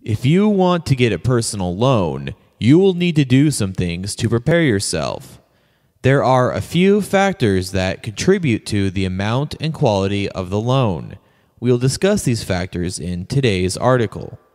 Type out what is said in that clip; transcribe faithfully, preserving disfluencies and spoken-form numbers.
If you want to get a personal loan, you will need to do some things to prepare yourself. There are a few factors that contribute to the amount and quality of the loan. We'll discuss these factors in today's article.